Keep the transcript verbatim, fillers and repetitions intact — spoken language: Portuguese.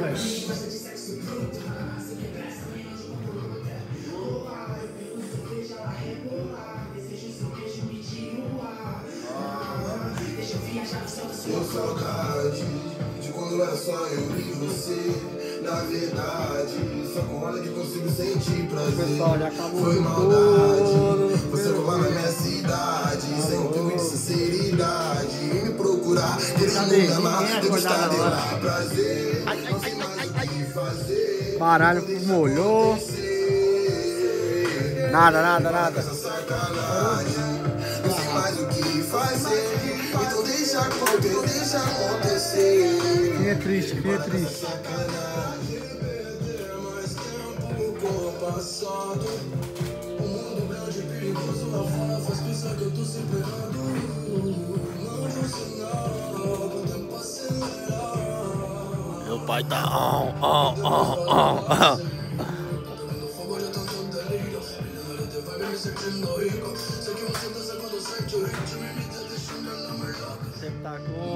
Crush. Eu saudade de quando era só eu e você. Na verdade, só com olha que consigo sentir prazer. Pessoal, já acabou. Foi maldade, você colar na minha cidade, sem um pingo de sinceridade. E me procurar, querendo me amar, degustar de lá prazer. Não sei mais o que fazer. Baralho molhou. Nada, nada, nada. Essa sacanagem, não sei mais o que fazer. Então deixa acontecer, deixa acontecer. Quem é triste, quem é triste. Sacanagem, perder mais tempo com o passado. O mundo grande e perigoso lá fora faz pensar que eu tô sempre errado. Não fosse nada, o tempo acelerar. Meu pai tá on, on, on, on, on. Você tá com